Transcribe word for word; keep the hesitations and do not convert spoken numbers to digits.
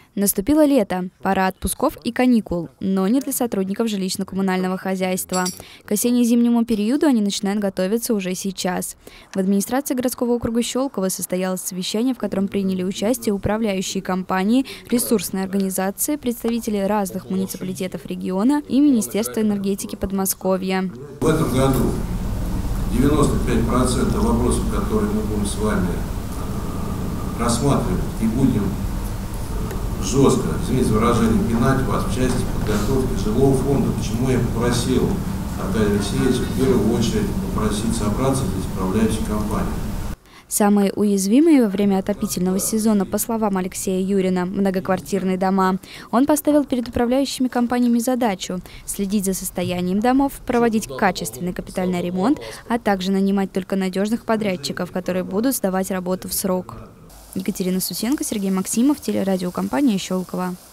Наступило лето, пора отпусков и каникул, но не для сотрудников жилищно-коммунального хозяйства. К осенне-зимнему периоду они начинают готовиться уже сейчас. В администрации городского округа Щелково состоялось совещание, в котором приняли участие управляющие компании, ресурсные организации, представители разных муниципалитетов региона и Министерства энергетики Подмосковья. В этом году девяносто пять процентов вопросов, которые мы будем с вами рассматривать и будем жестко, извините за выражение, пинать вас в части подготовки жилого фонда. Почему я попросил Аркадия Алексеевича в первую очередь попросить собраться здесь управляющей компании. Самые уязвимые во время отопительного сезона, по словам Алексея Юрина, многоквартирные дома. Он поставил перед управляющими компаниями задачу следить за состоянием домов, проводить качественный капитальный ремонт, а также нанимать только надежных подрядчиков, которые будут сдавать работу в срок. Екатерина Сусенко, Сергей Максимов, телерадиокомпания Щелково.